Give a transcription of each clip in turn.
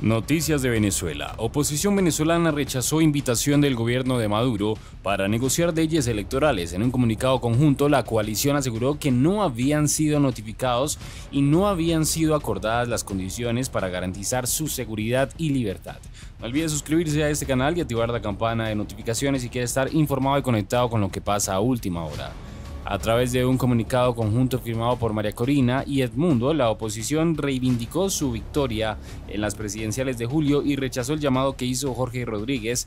Noticias de Venezuela. Oposición venezolana rechazó invitación del gobierno de Maduro para negociar leyes electorales. En un comunicado conjunto, la coalición aseguró que no habían sido notificados y no habían sido acordadas las condiciones para garantizar su seguridad y libertad. No olvide suscribirse a este canal y activar la campana de notificaciones si quiere estar informado y conectado con lo que pasa a última hora. A través de un comunicado conjunto firmado por María Corina y Edmundo, la oposición reivindicó su victoria en las presidenciales de julio y rechazó el llamado que hizo Jorge Rodríguez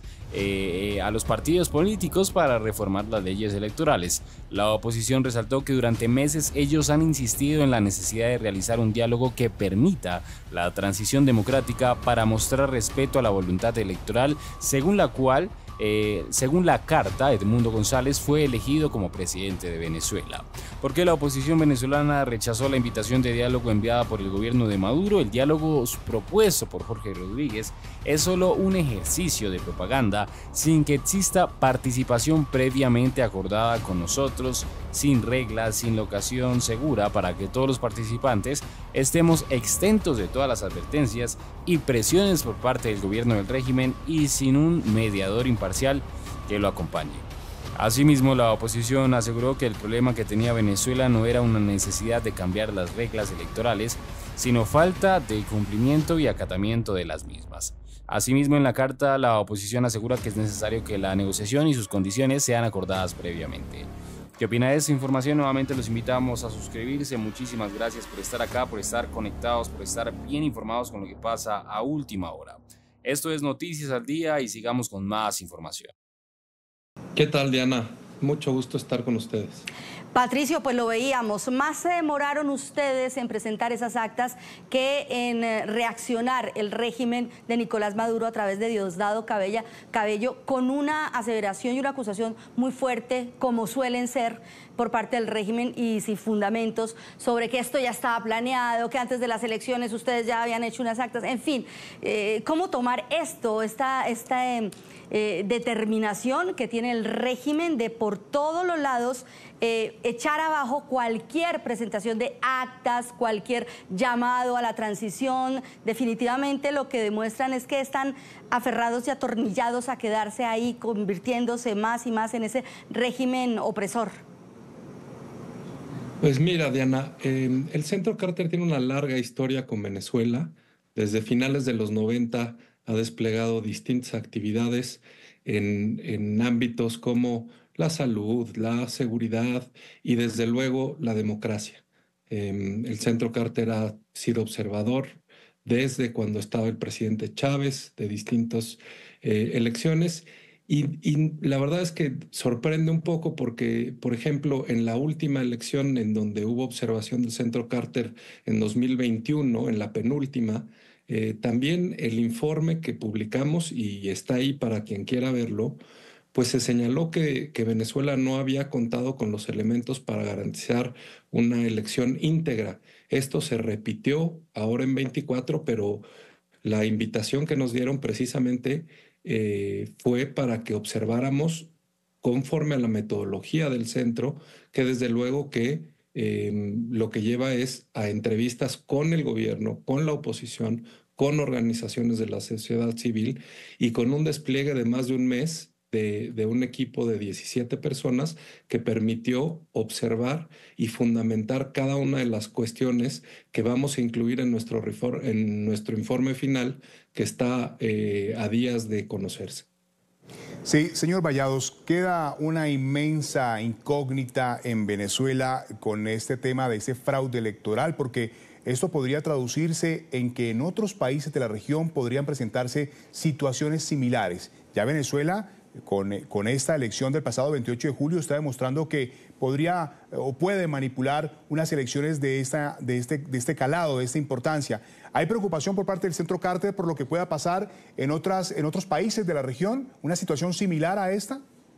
a los partidos políticos para reformar las leyes electorales. La oposición resaltó que durante meses ellos han insistido en la necesidad de realizar un diálogo que permita la transición democrática para mostrar respeto a la voluntad electoral, según la cual según la carta, Edmundo González fue elegido como presidente de Venezuela. ¿Por qué la oposición venezolana rechazó la invitación de diálogo enviada por el gobierno de Maduro? El diálogo propuesto por Jorge Rodríguez es solo un ejercicio de propaganda sin que exista participación previamente acordada con nosotros, sin reglas, sin locación segura para que todos los participantes estemos exentos de todas las advertencias y presiones por parte del gobierno del régimen y sin un mediador imparcial que lo acompañe. Asimismo, la oposición aseguró que el problema que tenía Venezuela no era una necesidad de cambiar las reglas electorales, sino falta de cumplimiento y acatamiento de las mismas. Asimismo, en la carta, la oposición asegura que es necesario que la negociación y sus condiciones sean acordadas previamente. ¿Qué opina de esta información? Nuevamente los invitamos a suscribirse. Muchísimas gracias por estar acá, por estar conectados, por estar bien informados con lo que pasa a última hora. Esto es Noticias al Día y sigamos con más información. ¿Qué tal, Diana? Mucho gusto estar con ustedes. Patricio, pues lo veíamos, más se demoraron ustedes en presentar esas actas que en reaccionar el régimen de Nicolás Maduro a través de Diosdado Cabello con una aseveración y una acusación muy fuerte, como suelen ser por parte del régimen y sin fundamentos, sobre que esto ya estaba planeado, que antes de las elecciones ustedes ya habían hecho unas actas, en fin, ¿cómo tomar esta determinación que tiene el régimen de por todos los lados echar abajo cualquier presentación de actas, cualquier llamado a la transición? Definitivamente lo que demuestran es que están aferrados y atornillados a quedarse ahí, convirtiéndose más y más en ese régimen opresor. Pues mira, Diana, el Centro Carter tiene una larga historia con Venezuela. Desde finales de los 90 ha desplegado distintas actividades en ámbitos como la salud, la seguridad y desde luego la democracia. El Centro Carter ha sido observador desde cuando estaba el presidente Chávez de distintas elecciones. Y la verdad es que sorprende un poco porque, por ejemplo, en la última elección en donde hubo observación del Centro Carter en 2021, en la penúltima, también el informe que publicamos, y está ahí para quien quiera verlo, pues se señaló que Venezuela no había contado con los elementos para garantizar una elección íntegra. Esto se repitió ahora en 24, pero la invitación que nos dieron precisamente fue para que observáramos conforme a la metodología del centro, que desde luego que lo que lleva es a entrevistas con el gobierno, con la oposición, con organizaciones de la sociedad civil y con un despliegue de más de un mes de un equipo de 17 personas que permitió observar y fundamentar cada una de las cuestiones que vamos a incluir en nuestro informe final, que está a días de conocerse. Sí, señor Vallados, queda una inmensa incógnita en Venezuela con este tema de ese fraude electoral, porque esto podría traducirse en que en otros países de la región podrían presentarse situaciones similares. Ya Venezuela, con esta elección del pasado 28 de julio, está demostrando que podría o puede manipular unas elecciones de este calado, de esta importancia. ¿Hay preocupación por parte del Centro Carter por lo que pueda pasar en otros países de la región? ¿Una situación similar a esta?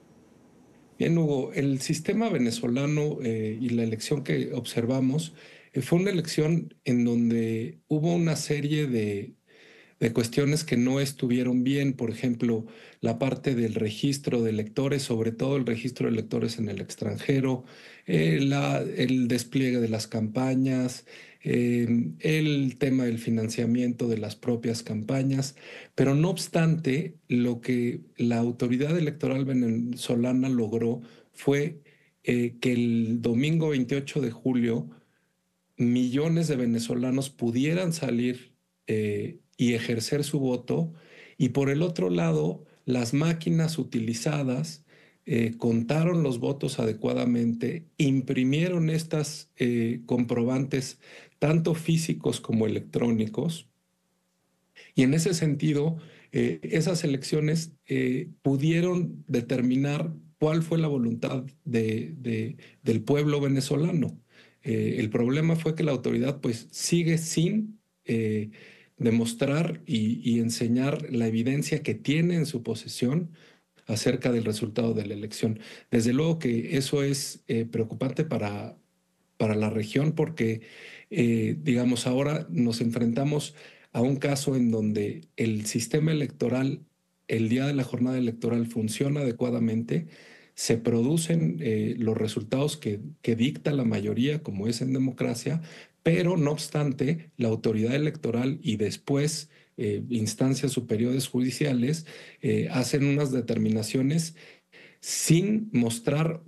Bien, Hugo, el sistema venezolano y la elección que observamos fue una elección en donde hubo una serie de cuestiones que no estuvieron bien. Por ejemplo, la parte del registro de electores, sobre todo el registro de electores en el extranjero, el despliegue de las campañas, el tema del financiamiento de las propias campañas, pero no obstante, lo que la autoridad electoral venezolana logró fue que el domingo 28 de julio millones de venezolanos pudieran salir y ejercer su voto, y por el otro lado, las máquinas utilizadas contaron los votos adecuadamente, imprimieron estas comprobantes, tanto físicos como electrónicos, y en ese sentido, esas elecciones pudieron determinar cuál fue la voluntad del pueblo venezolano. El problema fue que la autoridad pues sigue sin demostrar y enseñar la evidencia que tiene en su posesión acerca del resultado de la elección. Desde luego que eso es preocupante para la región porque, digamos, ahora nos enfrentamos a un caso en donde el sistema electoral, el día de la jornada electoral, funciona adecuadamente, se producen los resultados que dicta la mayoría, como es en democracia, pero no obstante, la autoridad electoral y después instancias superiores judiciales hacen unas determinaciones sin mostrar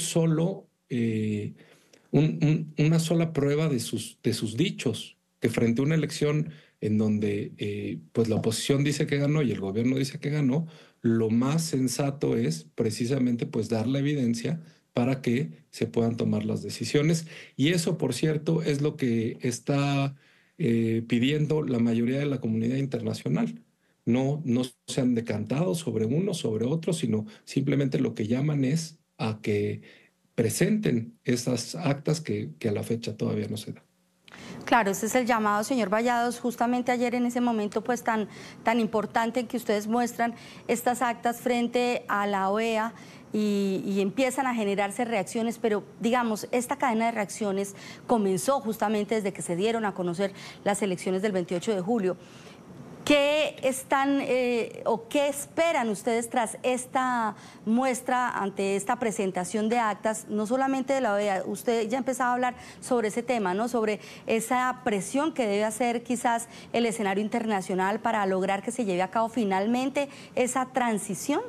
una sola prueba de sus dichos, que frente a una elección en donde pues la oposición dice que ganó y el gobierno dice que ganó, lo más sensato es precisamente pues dar la evidencia para que se puedan tomar las decisiones. Y eso, por cierto, es lo que está pidiendo la mayoría de la comunidad internacional. No se han decantado sobre uno, sobre otro, sino simplemente lo que llaman es a que presenten esas actas que a la fecha todavía no se dan. Claro, ese es el llamado, señor Vallados, justamente ayer en ese momento pues tan importante en que ustedes muestran estas actas frente a la OEA y empiezan a generarse reacciones, pero digamos, esta cadena de reacciones comenzó justamente desde que se dieron a conocer las elecciones del 28 de julio. ¿Qué están o qué esperan ustedes tras esta muestra, ante esta presentación de actas, no solamente de la OEA? Usted ya empezaba a hablar sobre ese tema, ¿no? Sobre esa presión que debe hacer quizás el escenario internacional para lograr que se lleve a cabo finalmente esa transición.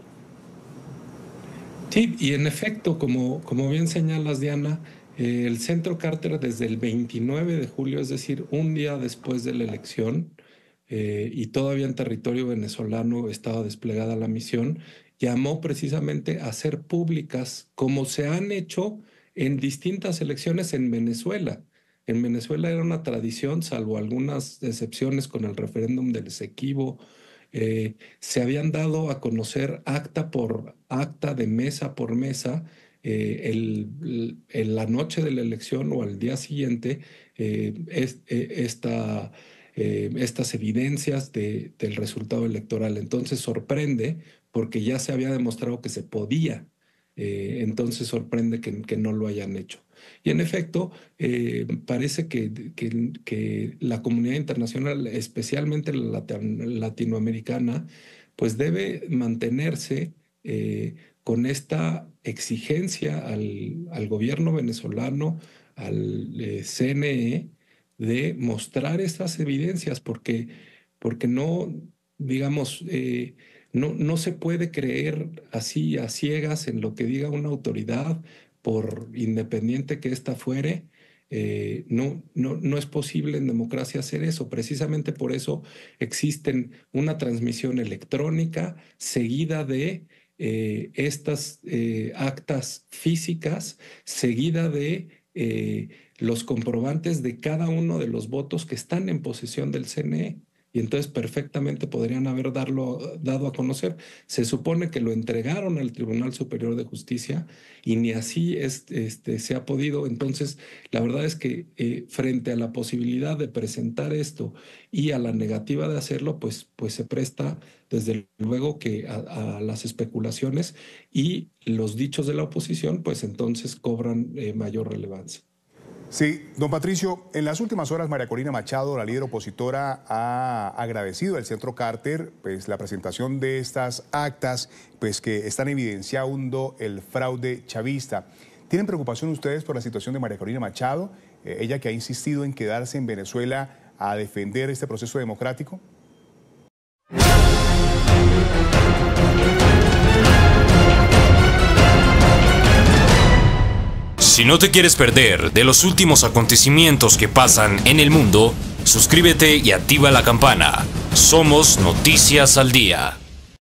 Sí, y en efecto, como bien señalas, Diana, el Centro Carter desde el 29 de julio, es decir, un día después de la elección, y todavía en territorio venezolano estaba desplegada la misión, llamó precisamente a hacer públicas, como se han hecho en distintas elecciones en Venezuela. En Venezuela era una tradición, salvo algunas excepciones con el referéndum del Esequibo, se habían dado a conocer acta por acta, de mesa por mesa, en la noche de la elección o al día siguiente, estas evidencias del resultado electoral. Entonces sorprende porque ya se había demostrado que se podía, entonces sorprende que no lo hayan hecho. Y en efecto, parece que la comunidad internacional, especialmente la latinoamericana, pues debe mantenerse con esta exigencia al gobierno venezolano, al CNE, de mostrar estas evidencias, porque no, digamos, no se puede creer así a ciegas en lo que diga una autoridad, por independiente que ésta fuere. No es posible en democracia hacer eso. Precisamente por eso existen una transmisión electrónica seguida de estas actas físicas, seguida de los comprobantes de cada uno de los votos que están en posesión del CNE. Y entonces perfectamente podrían haber dado a conocer. Se supone que lo entregaron al Tribunal Superior de Justicia y ni así se ha podido. Entonces, la verdad es que frente a la posibilidad de presentar esto y a la negativa de hacerlo, pues se presta desde luego que a las especulaciones, y los dichos de la oposición, pues entonces cobran mayor relevancia. Sí, don Patricio, en las últimas horas María Corina Machado, la líder opositora, ha agradecido al Centro Carter pues la presentación de estas actas pues que están evidenciando el fraude chavista. ¿Tienen preocupación ustedes por la situación de María Corina Machado? ella que ha insistido en quedarse en Venezuela a defender este proceso democrático? Si no te quieres perder de los últimos acontecimientos que pasan en el mundo, suscríbete y activa la campana. Somos Noticias al Día.